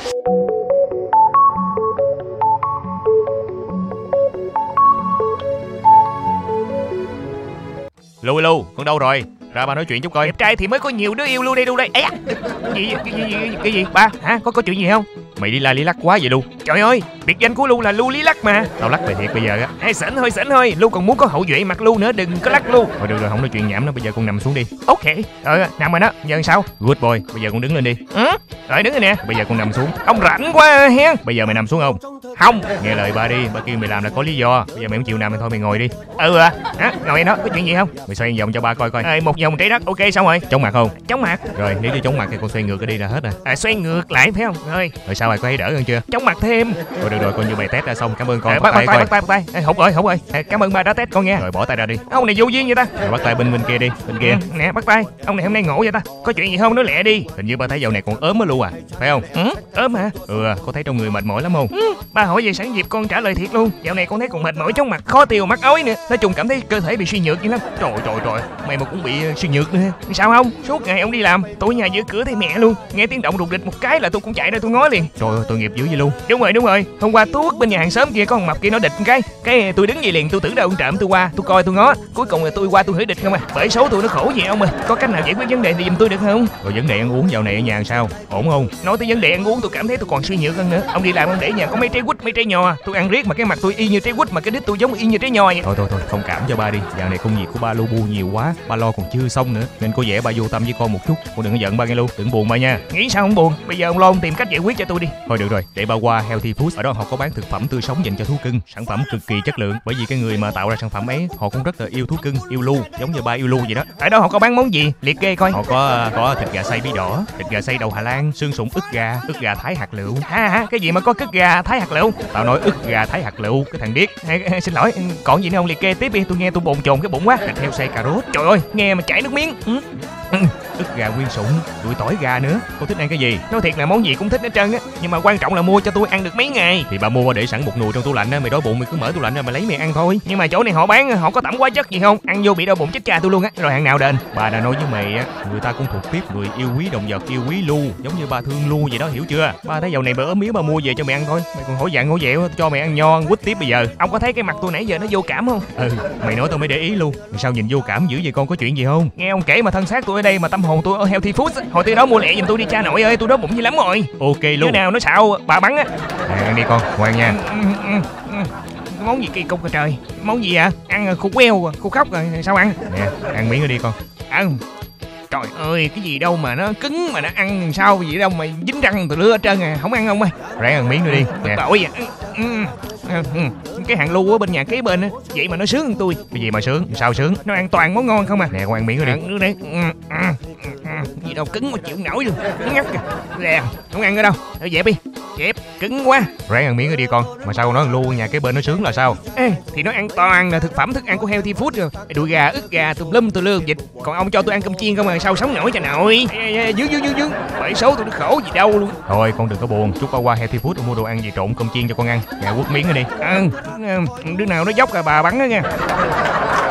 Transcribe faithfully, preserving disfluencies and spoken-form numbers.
Lu Lu, con đâu rồi? Ra ba nói chuyện chút coi. Đẹp trai thì mới có nhiều đứa yêu Lu đây Lu đây. Ấy à, gì, cái gì, cái gì, cái gì? Ba, hả? Có có chuyện gì không? Mày đi la lý lắc quá vậy Lu. Trời ơi, biệt danh của Lu là Lu Lý Lắc mà. Tao lắc mày thiệt bây giờ á. Ê, xỉn thôi, xỉn thôi. Lu còn muốn có hậu duệ mặt Lu nữa, đừng có lắc Lu. Thôi được rồi, không nói chuyện nhảm nữa, bây giờ con nằm xuống đi. Ok. Ờ, nằm rồi đó. Giờ sao? Good boy, bây giờ con đứng lên đi. Ừ? Rồi đứng rồi nè. Bây giờ con nằm xuống. Ông rảnh quá hen. Bây giờ mày nằm xuống không? Không. Nghe lời ba đi, ba kêu mày làm là có lý do. Bây giờ mày không chịu nằm thì thôi mày ngồi đi. Ừ à, hả? Ngồi đó, có chuyện gì không? Mày xoay vòng cho ba coi coi. À, một vòng trái đất, ok xong rồi. Chống mặt không? Chống mặt. Rồi nếu như chống mặt thì con xoay ngược cái đi là hết rồi. À, xoay ngược lại phải không? Rồi. Rồi sao mày có thấy đỡ hơn chưa? Chống mặt thêm. Rồi được rồi, coi như mày test ra xong, cảm ơn con. À, bắt, bắt tay, bắt tay, bắt tay. À, hụt rồi, hụt rồi. À, cảm ơn ba đã test con nha. Rồi bỏ tay ra đi. Ông này vô duyên vậy ta. Rồi bắt tay bên bên kia đi, bên kia. Ừ, nè, bắt tay. Ông này hôm nay ngộ vậy ta. Có chuyện gì không nói lẹ đi. Hình như ba thấy dạo này còn ốm á Lu à, phải không? Ừ, ốm hả? Ừ, có thấy trong người mệt mỏi lắm không? Ừ, ba hỏi về sẵn dịp con trả lời thiệt luôn. Dạo này con thấy còn mệt mỏi, chóng mặt, khó tiêu, mắt ói nữa. Nói chung cảm thấy cơ thể bị suy nhược vậy lắm. Trời trời trời, mày mà cũng bị uh, suy nhược nữa. Sao không? Suốt ngày ông đi làm, tối nhà giữ cửa thấy mẹ luôn. Nghe tiếng động đục địch một cái là tôi cũng chạy ra tôi ngó liền. Trời ơi, tội nghiệp dữ vậy luôn. Đúng rồi, đúng rồi. Hôm qua tuốt bên nhà hàng xóm kia có con mập kia nó địch một cái. Cái tôi đứng dậy liền, tôi tưởng đâu ông trộm, tôi qua, tôi coi tôi ngó. Cuối cùng là tôi qua tôi hửi địch không à. Bởi số tôi nó khổ gì ông ơi. Có cách nào giải quyết vấn đề thì giùm tôi được không? Rồi vấn đề ăn uống dạo này ở nhà làm sao? Ổn không? Nói tới vấn đề ăn uống tôi cảm thấy tôi còn suy nhược hơn nữa. Ông đi làm ông để nhà có mấy trái quýt, mấy trái nho, tôi ăn riết mà cái mặt tôi y như trái quýt mà cái đít tôi giống y như trái nho vậy. Thôi thôi thôi, thông cảm cho ba đi. Dạo này công việc của ba lu bu nhiều quá, ba lo còn chưa xong nữa, nên có vẻ ba vô tâm với con một chút. Con đừng có giận ba nghe Lu, đừng buồn ba nha. Nghĩ sao không buồn? Bây giờ ông lo ông tìm cách giải quyết cho tôi đi. Thôi được rồi, để ba qua Healthy Foods, ở đó họ có bán thực phẩm tươi sống dành cho thú cưng, sản phẩm cực kỳ chất lượng. Bởi vì cái người mà tạo ra sản phẩm ấy, họ cũng rất là yêu thú cưng, yêu Lu, giống như ba yêu Lu vậy đó. Ở đó họ có bán món gì? Liệt kê coi. Họ có có thịt gà xay bí đỏ, thịt gà xay đầu Hà Lan, xương sụn ức gà, ức gà thái hạt lựu. Ha ha, cái gì mà có cất gà thái hạt lựu? Tao nói ức gà thái hạt lựu, cái thằng điếc. À, xin lỗi, còn gì nữa ông liệt kê tiếp đi, tôi nghe tôi bồn chồn cái bụng quá. Thịt heo xay cà rốt. Trời ơi, nghe mà chảy nước miếng. Ừ. Ừ. Ức gà nguyên sụn, đuổi tỏi gà nữa. Con thích ăn cái gì? Nói thiệt là món gì cũng thích hết trơn á, nhưng mà quan trọng là mua cho tôi ăn được mấy ngày. Thì bà mua để sẵn một nồi trong tủ lạnh á, mày đói bụng mày cứ mở tủ lạnh ra mày lấy mày ăn thôi. Nhưng mà chỗ này họ bán họ có tẩm hóa chất gì không? Ăn vô bị đau bụng chết cha tôi luôn á. Rồi hàng nào đền? Bà đã nói với mày á, người ta cũng thuộc tiếp người yêu quý động vật, yêu quý Lu, giống như ba thương Lu vậy đó, hiểu chưa? Ba thấy dạo này bà ốm yếu bà mua về cho mày ăn thôi. Mày còn hỏi dạng hỏi dẹo cho mày ăn nho ăn quýt tiếp bây giờ. Ông có thấy cái mặt tôi nãy giờ nó vô cảm không? Ừ, mày nói tao mới để ý luôn. Sao nhìn vô cảm dữ vậy con, có chuyện gì không? Nghe ông kể mà thân xác tôi ở đây mà tâm hồn tôi ở Healthy Foods. Hồi từ đó mua lẹ giùm tôi đi cha nội ơi, tôi đói bụng dữ lắm rồi. Ok luôn. Đứa nào nó xạo bà bắn á. À, ăn đi con, ngoan nha. Ừ, ừ, ừ. Món gì kỳ cục rồi trời. Món gì vậy? Ăn khô queo, khô khóc rồi sao ăn? Nè, ăn miếng đi con. Ăn. Trời ơi, cái gì đâu mà nó cứng mà nó ăn làm sao vậy đâu mà dính răng từ lứa hết trơn à, không ăn không ơi. Ráng ăn miếng nữa đi. Nè. Tội vậy. Ừ, ừ, ừ. Cái hàng Lu ở bên nhà kế bên á, vậy mà nó sướng hơn tôi. Cái gì mà sướng? Sao sướng? Nó ăn toàn món ngon không à. Nè, con ăn miếng nữa đi. Ăn nữa đi. Ừ, ừ, ừ, ừ. Gì đâu cứng mà chịu nổi luôn. Ngắt kìa. Nè, không ăn nữa đâu. Thôi dẹp đi. Dẹp, cứng quá. Ráng ăn miếng nữa đi con. Mà sao con nói Lu nhà kế bên nó sướng là sao? Ê, thì nó ăn toàn là thực phẩm thức ăn của Healthy Food rồi. Đùi gà, ức gà, tùm lum tùm lum vịt. Còn ông cho tôi ăn cơm chiên không mà sao sống nổi cho nội. Dướng dướng dướng dướng. Bởi số tôi nó khổ gì đâu luôn. Thôi con đừng có buồn, chút qua qua Healthy Food mua đồ ăn gì trộn cơm chiên cho con ăn. Nè, quất miếng nữa đi. Ừ, đứa nào nó dốc là bà bắn đó nha.